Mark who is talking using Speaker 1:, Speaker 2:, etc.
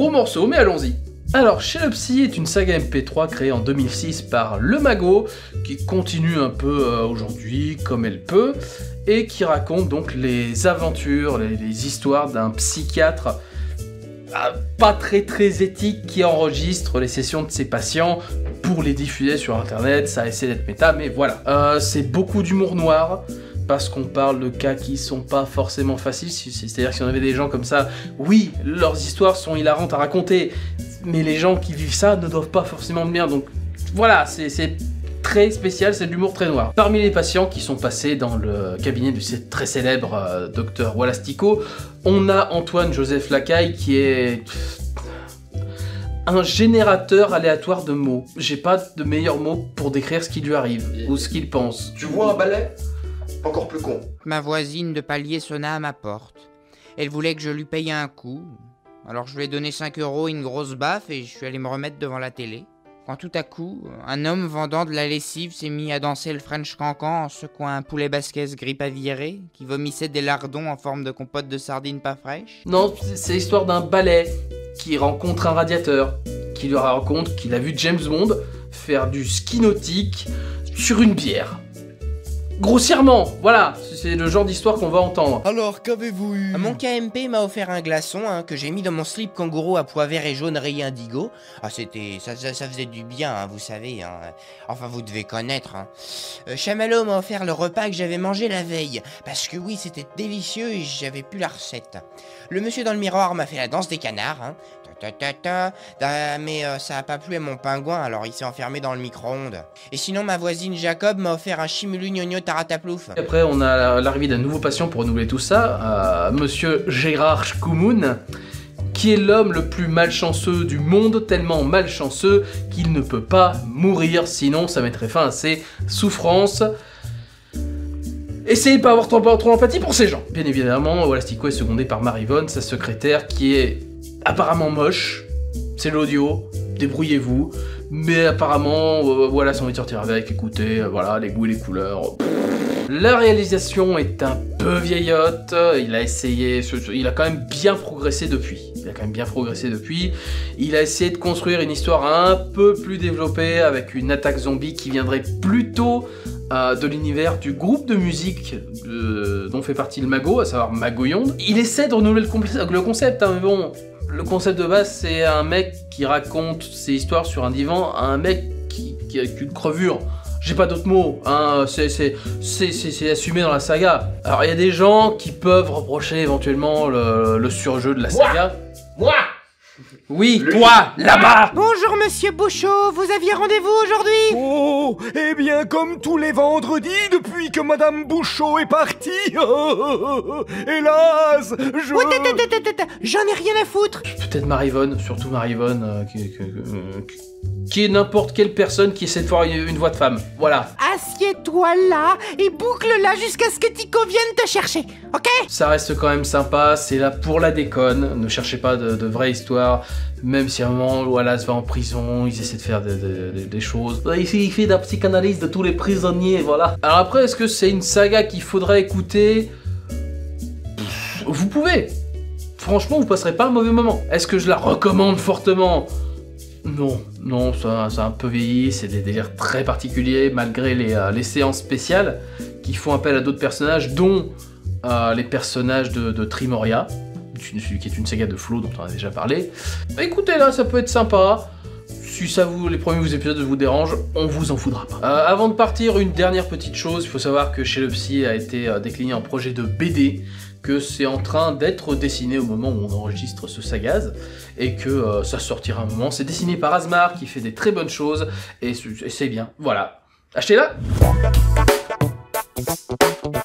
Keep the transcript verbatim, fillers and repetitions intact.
Speaker 1: gros morceau, mais allons-y. Alors, Chez le Psy est une saga M P trois créée en deux mille six par Le Mago, qui continue un peu euh, aujourd'hui comme elle peut, et qui raconte donc les aventures, les, les histoires d'un psychiatre euh, pas très très éthique qui enregistre les sessions de ses patients pour les diffuser sur internet. Ça essaie d'être méta, mais voilà. Euh, c'est beaucoup d'humour noir, parce qu'on parle de cas qui sont pas forcément faciles, c'est-à-dire que si on avait des gens comme ça, oui, leurs histoires sont hilarantes à raconter, mais les gens qui vivent ça ne doivent pas forcément bien, donc voilà, c'est très spécial, c'est de l'humour très noir. Parmi les patients qui sont passés dans le cabinet du très célèbre euh, docteur Wallastico, on a Antoine-Joseph Lacaille qui est un générateur aléatoire de mots. J'ai pas de meilleurs mots pour décrire ce qui lui arrive, ou ce qu'il pense.
Speaker 2: Tu vois un balai? Encore plus con.
Speaker 3: Ma voisine de palier sonna à ma porte. Elle voulait que je lui paye un coup. Alors je lui ai donné cinq euros et une grosse baffe et je suis allé me remettre devant la télé. Quand tout à coup, un homme vendant de la lessive s'est mis à danser le French cancan en secouant un poulet basquez gris paviéré qui vomissait des lardons en forme de compote de sardines pas fraîches.
Speaker 1: Non, c'est l'histoire d'un balai qui rencontre un radiateur, qui lui raconte qu'il a vu James Bond faire du ski nautique sur une bière. Grossièrement, voilà, c'est le genre d'histoire qu'on va entendre.
Speaker 4: Alors, qu'avez-vous eu?
Speaker 3: Mon K M P m'a offert un glaçon hein, que j'ai mis dans mon slip kangourou à pois vert et jaune rayé indigo. Ah, c'était... Ça, ça, ça faisait du bien, hein, vous savez. Hein. Enfin, vous devez connaître. Hein. Euh, Chamallow m'a offert le repas que j'avais mangé la veille. Parce que oui, c'était délicieux et j'avais plus la recette. Le monsieur dans le miroir m'a fait la danse des canards. Hein. Ta, ta, ta, ta. Mais euh, ça a pas plu à mon pingouin, alors il s'est enfermé dans le micro-ondes. Et sinon, ma voisine Jacob m'a offert un chimulu gnogno tarataplouf.
Speaker 1: Après, on a l'arrivée d'un nouveau patient pour renouveler tout ça, euh, monsieur Gérard Schkoumoun, qui est l'homme le plus malchanceux du monde, tellement malchanceux qu'il ne peut pas mourir, sinon ça mettrait fin à ses souffrances. Essayez de pas avoir trop, trop d'empathie pour ces gens. Bien évidemment, Wallastico est secondé par Marivonne, sa secrétaire, qui est apparemment moche, c'est l'audio, débrouillez-vous, mais apparemment, euh, voilà, son envie de sortir avec, écoutez, euh, voilà, les goûts et les couleurs. La réalisation est un peu vieillotte, il a essayé, il a quand même bien progressé depuis, il a quand même bien progressé depuis, il a essayé de construire une histoire un peu plus développée, avec une attaque zombie qui viendrait plutôt euh, de l'univers du groupe de musique euh, dont fait partie le Mago, à savoir Magoyonde. Il essaie de renouveler le, le concept, hein, mais bon... Le concept de base, c'est un mec qui raconte ses histoires sur un divan à un mec qui, qui a une crevure. J'ai pas d'autres mots, hein, c'est assumé dans la saga. Alors il y a des gens qui peuvent reprocher éventuellement le, le surjeu de la saga.
Speaker 2: Moi, Moi
Speaker 1: Oui, Lui. Toi, là-bas.
Speaker 3: Bonjour Monsieur Bouchot, vous aviez rendez-vous aujourd'hui?
Speaker 4: Oh, eh bien comme tous les vendredis depuis que Madame Bouchot est partie. Hélas, je...
Speaker 3: Oh, j'en ai rien à foutre.
Speaker 1: Peut-être Marivonne, surtout Marivonne, euh, qui, qui, euh, qui est n'importe quelle personne qui essaie de faire une, une voix de femme. Voilà.
Speaker 3: Assieds-toi là et boucle-la jusqu'à ce que Tico vienne te chercher, ok?
Speaker 1: Ça reste quand même sympa, c'est là pour la déconne, ne cherchez pas de, de vraie histoire, même si à un moment Wallace va en prison, ils essaient de faire des, des, des choses. Ici il fait de la psychanalyse de tous les prisonniers, voilà. Alors après, est-ce que c'est une saga qu'il faudrait écouter? Pff, vous pouvez. Franchement, vous passerez pas un mauvais moment. Est-ce que je la recommande fortement? Non, non, ça, ça a un peu vieilli, c'est des délires très particuliers, malgré les, euh, les séances spéciales qui font appel à d'autres personnages, dont euh, les personnages de, de Trimoria, qui est une saga de Flo dont on a déjà parlé. Bah, écoutez, là, ça peut être sympa. Si ça vous, les premiers épisodes vous dérangent, on vous en foudra pas. Euh, avant de partir, une dernière petite chose, il faut savoir que Chez le Psy a été euh, décliné en projet de B D, que c'est en train d'être dessiné au moment où on enregistre ce sagaz, et que euh, ça sortira un moment. C'est dessiné par Asmar, qui fait des très bonnes choses, et c'est bien. Voilà. Achetez-la!